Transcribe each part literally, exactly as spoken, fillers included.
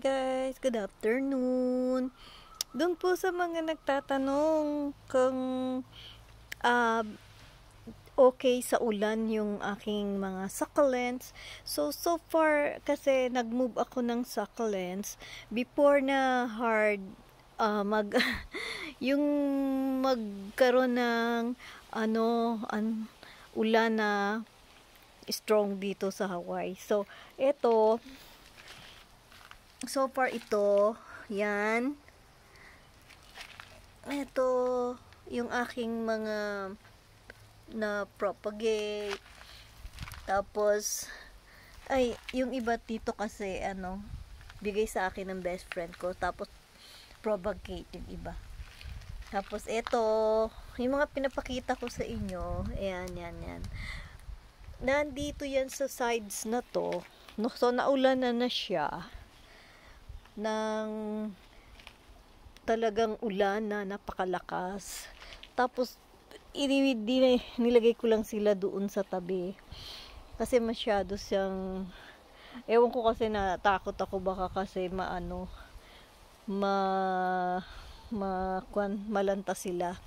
guys, good afternoon. Doon po sa mga nagtatanong kung uh, okay sa ulan yung aking mga succulents. So, so far kasi nag-move ako ng succulents before na hard uh, mag yung magkaroon ng ano an, ulan na strong dito sa Hawaii. So, ito so far ito, yan. Ito yung aking mga na propagate. Tapos ay yung iba dito kasi ano, bigay sa akin ng best friend ko. Tapos propagate yung iba. Tapos ito, yung mga pinapakita ko sa inyo, ayan, yan, yan. Nandito yan sa sides na to. No, so naulan na na siya ng talagang ulan na napakalakas. Tapos ini nilagay ko lang sila doon sa tabi kasi masyado siyang, ewan ko kasi natakot ako baka kasi maano ma ma kwan, malanta sila.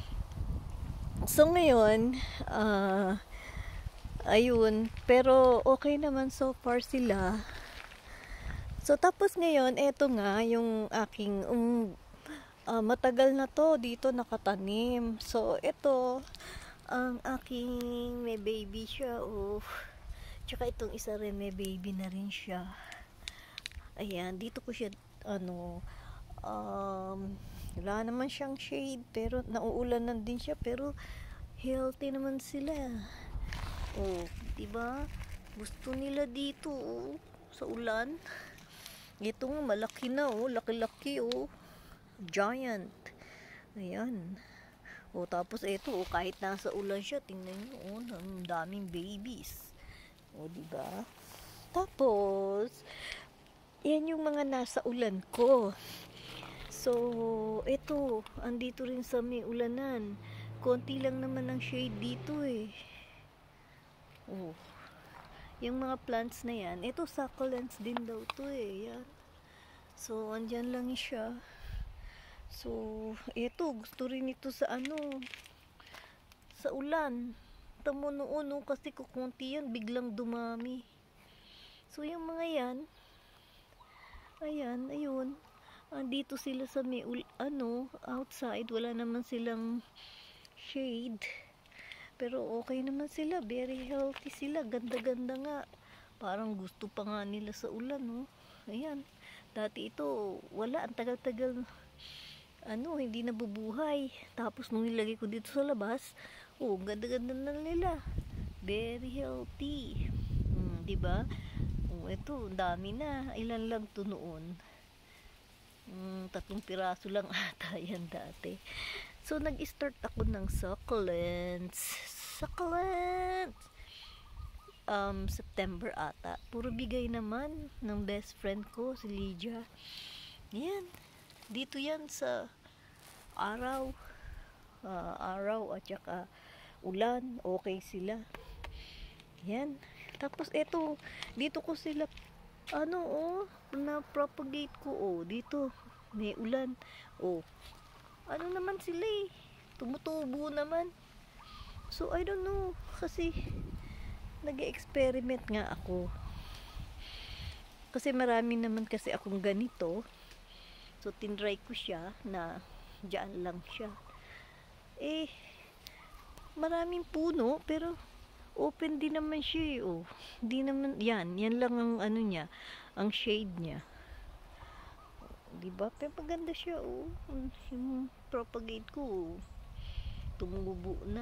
So ngayon uh, ayun, pero okay naman so far sila. So tapos ngayon eto nga yung aking um, uh, matagal na to dito nakatanim. So ito ang aking may baby siya, oh. Tsaka itong isa rin may baby na rin siya. Ayan, dito ko siya ano um, wala naman siyang shade pero nauulanan din siya pero healthy naman sila. Oh, diba? Gusto nila dito, oh, sa ulan. Ito nga, malaki na, oh. Laki-laki, oh. Giant. Ayan. O, tapos ito, oh, kahit nasa ulan siya, tingnan nyo, oh, ang daming babies. O, diba? Tapos, yan yung mga nasa ulan ko. So, ito, andito rin sa may ulanan. Konti lang naman ang shade dito, eh. Oh. Yung mga plants na yan, ito succulents din daw to eh. Yan. So, andyan lang siya. So, ito, gusto rin ito sa ano, sa ulan. Tamo noon, no, kasi kukunti yan, biglang dumami. So, yung mga yan, ayan, ayun. Andito sila sa may, ano, outside. Wala naman silang shade. Pero okay naman sila, very healthy sila, ganda-ganda nga. Parang gusto pa nga nila sa ulan, no? Ayan, dati ito, wala, ang tagal-tagal, ano, hindi nabubuhay. Tapos nung nilagay ko dito sa labas, oh, ganda-ganda na nila. Very healthy. Hmm, diba? Oh, ito, dami na. Ilan lang to noon? Hmm, tatlong piraso lang ata yan dati. So, nag-start ako ng succulents. Succulents! Um, September ata. Puro bigay naman ng best friend ko, si Lydia. Yan. Dito yan sa araw. Uh, araw at saka ulan. Okay sila. Yan. Tapos, eto. Dito ko sila, ano, oh, na-propagate ko, oh. Dito. May ulan. Oh. Ano naman sila eh, tumutubo naman. So I don't know, kasi nag-experiment nga ako kasi marami naman kasi akong ganito. So tinry ko siya na dyan lang siya, eh maraming puno pero open din naman siya, oh. Di naman, yan, yan lang ang ano niya, ang shade niya. Diba? Pero maganda siya, oh. Yung propagate ko, oh, tumubo na.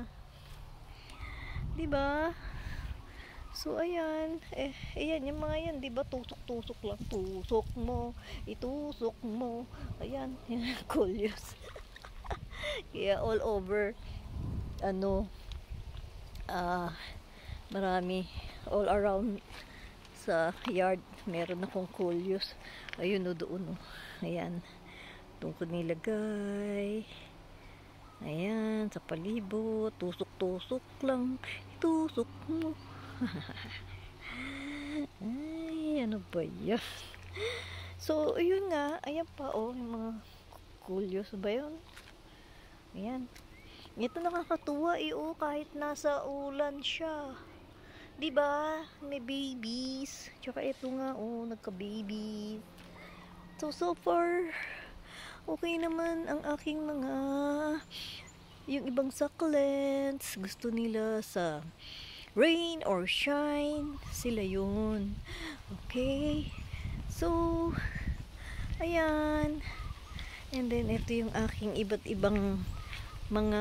Diba? So, ayan. Eh, ayan, yung mga yan, diba? Tusok-tusok lang. Tusok mo. Itusok mo. Ayan. Yan, coleus. Kaya all over, ano, ah, uh, marami. All around sa yard, meron akong coleus. Ayun, o, doon, o. Ayan, doon ko nilagay. Ayan, sa palibot, tusok-tusok lang, tusok mo. Ay, ano ba yan? So, ayun nga. Ayan pa, oh. Yung mga kulyos ba yun? Ayan. Ito nakakatuwa, eh, oh. Kahit nasa ulan siya. Diba? May babies. Tsaka ito nga, oh. Nagka-babies. So, so far, okay naman ang aking mga yung ibang succulents. Gusto nila sa rain or shine. Sila yun. Okay. So, ayan. And then, ito yung aking iba't ibang mga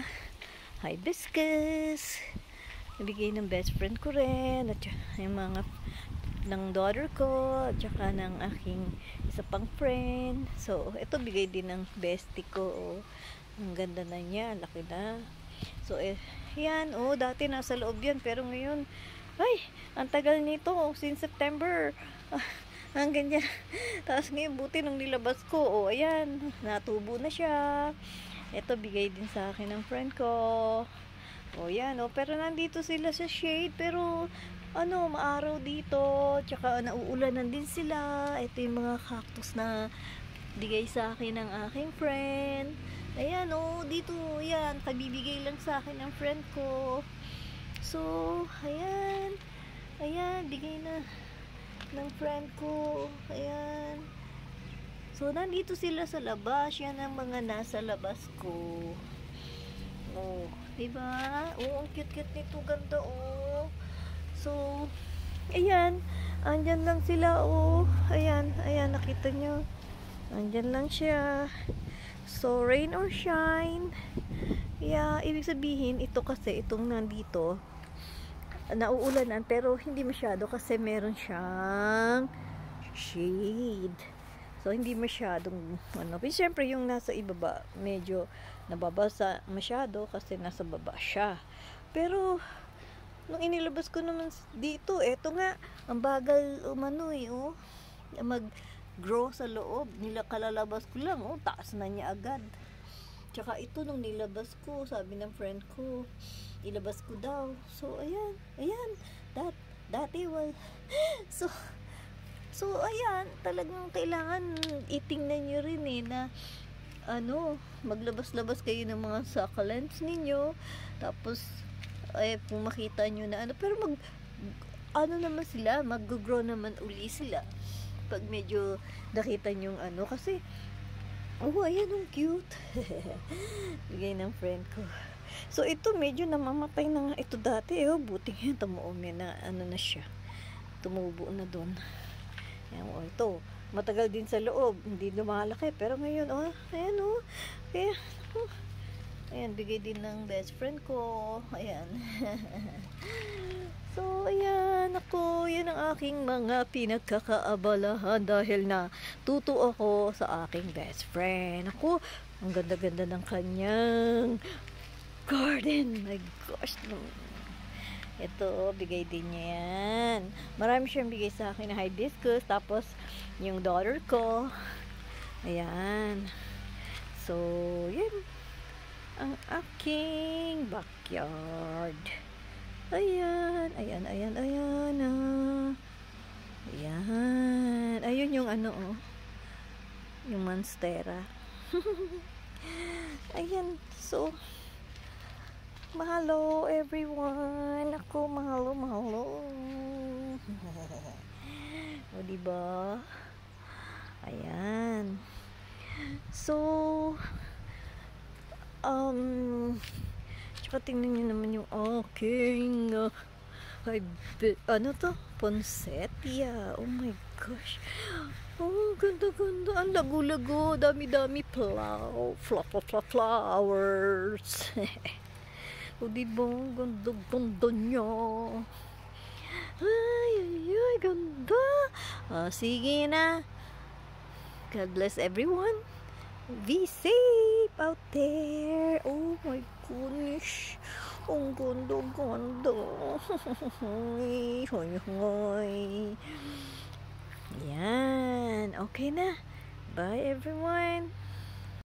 hibiscus. Nabigay ng best friend ko rin. At yung mga ng daughter ko. At saka ng aking isa pang friend. So, ito bigay din ng bestie ko. Oh. Ang ganda na niya. Laki na. So, eh, yan. Oh, dati nasa loob yan. Pero ngayon, ay, ang tagal nito. Oh, since September. Ah, hanggang dyan. Tapos ngayon, buti nung nilabas ko. Oh, ayan. Natubo na siya. Ito, bigay din sa akin ng friend ko. Oh, yan. Oh, pero nandito sila sa shade. Pero, ano, maaraw dito. Tsaka, nauulanan din sila. Ito yung mga cactus na bigay sa akin ng aking friend. Ayan, oh, dito, ayan, kabibigay lang sa akin ng friend ko. So, ayan, ayan, bigay na ng friend ko. Ayan. So, nandito sila sa labas. Yan ang mga nasa labas ko. Oh, diba? Oh, ang cute-cute nito, ganda, oh. So, ayan, andyan lang sila, oh. Ayan, ayan, nakita nyo. Andyan lang siya. So, rain or shine. Yeah, ibig sabihin, ito kasi, itong nandito, nauulanan, pero hindi masyado kasi meron siyang shade. So, hindi masyadong, ano, pero syempre yung nasa ibaba, medyo nababasa masyado kasi nasa baba siya. Pero, nung inilabas ko naman dito, eto nga, ang bagal umano eh, oh, mag-grow sa loob. Nila kalalabas ko lang, oh, taas na niya agad. Tsaka ito, nung nilabas ko, sabi ng friend ko, ilabas ko daw. So, ayan, ayan, dat, dati, well, so, so, ayan, talagang kailangan itingnan nyo rin eh, na, ano, maglabas-labas kayo ng mga succulents ninyo. Tapos, eh, kung makita nyo na, ano, pero mag, ano naman sila, mag-grow naman uli sila. Pag medyo nakita nyo yung ano, kasi, oh, ayan, ang cute. Bigay ng friend ko. So, ito, medyo namamatay na nga ito dati, eh, oh, buti nga, tumuom yan na, ano na siya, tumubo na doon. Ayan, oh, ito, matagal din sa loob, hindi lumalaki, pero ngayon, oh, ayan, oh, kaya, oh, ayan, bigay din ng best friend ko, ayan. So, ayan, ako, yan ang aking mga pinagkakaabalahan dahil na tuto ako sa aking best friend. Ako, ang ganda-ganda ng kanyang garden. My gosh, no. Ito, bigay din niya yan. Marami siyang bigay sa akin na hibiscus. Tapos, yung daughter ko. Ayan. So, yan. Ang aking backyard. Ayan. Ayan, ayan, ayan. Ah. Ayan. Ayun yung ano, oh. Yung monstera. Ayan. So, mahalo everyone. Ako, mahalo, mahalo. O, diba? Ayan. So, um, tsaka tingnan nyo naman yung aking, uh, ano to? Poinsettia. Oh my gosh. Oh, ganda-ganda. Ang lago-lago. Dami-dami flower. Flower, flowers. O, diba? Ganda-ganda niya. Ay, ay, ay, ganda. Oh, sige na. God bless everyone. Be safe out there. Oh my goodness. Ang ganda-ganda. Hoy, hoy. Yan. Okay na. Bye everyone.